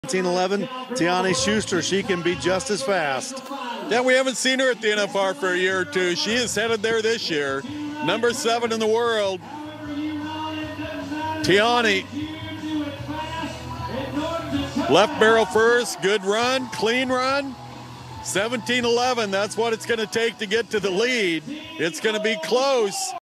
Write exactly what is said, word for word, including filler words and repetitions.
seventeen eleven, Tiany Schuster, she can be just as fast. Yeah, we haven't seen her at the N F R for a year or two. She is headed there this year. Number seven in the world. Tiany. Left barrel first, good run, clean run. seventeen eleven, that's what it's going to take to get to the lead. It's going to be close.